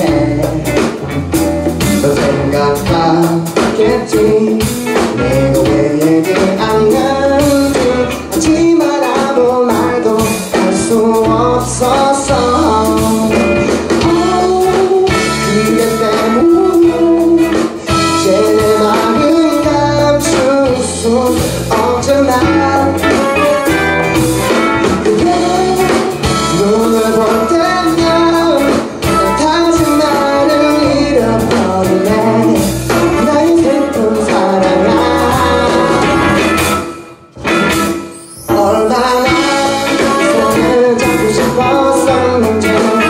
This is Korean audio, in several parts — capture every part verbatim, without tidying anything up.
너 생각하겠지 내가 왜 얘기 안 하는지. 하지만 아무 말도 할 수 없었어. 그게 때문에 이제 내 마음 감출 수 없잖아. 그게 눈을 볼 때면 다시 나를 잃어버리네. 나의 슬픈 사랑아. 얼마나 손을 잡고 싶었었는지,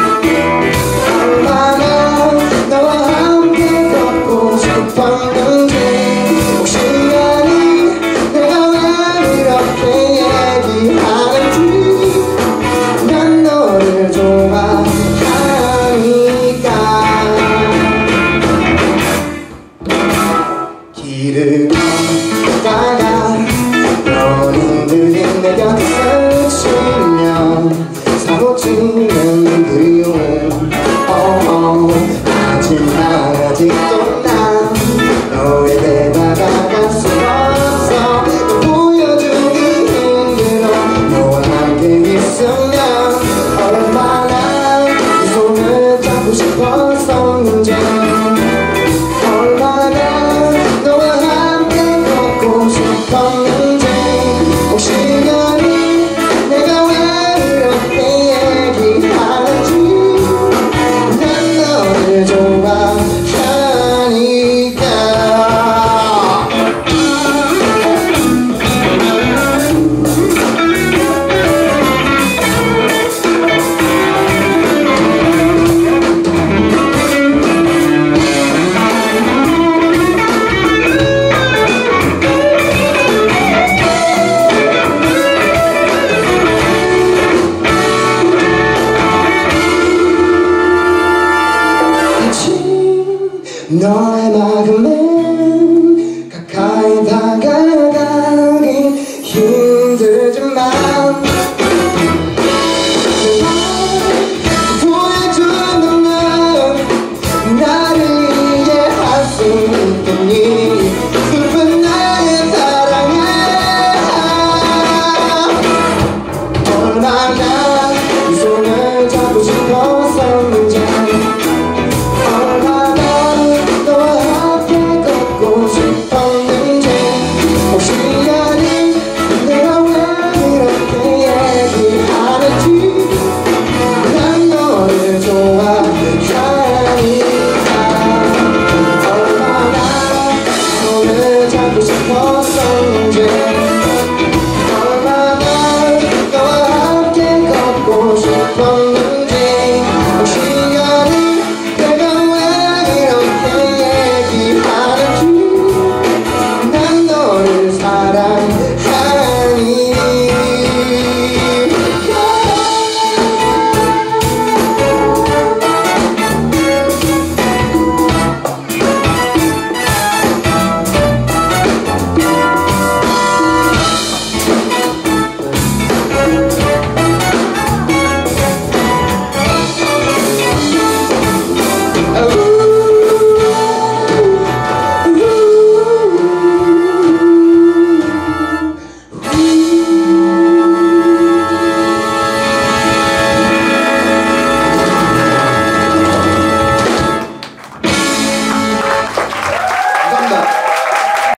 얼마나 너와 함께 걷고 싶었는지. 혹시 아니 내가 왜 이렇게 얘기하는지. 난 너를 좋아하니까. 길을 걷다가 연인들이 내 곁에 스치면 사고치는 그리움. 하지만 아직도 난 너에게 다가갈 수 없어. 너 보여주기 힘들어. 너와 함께 있으면 얼마나 네 손을 잡고 싶었었는지, 얼마나 너와 함께 걷고 싶었는지. 혹시 아니 내가 왜 이렇게 얘기하는지. 난 너를 좋아하니까. 너의 마음에 가까이 다가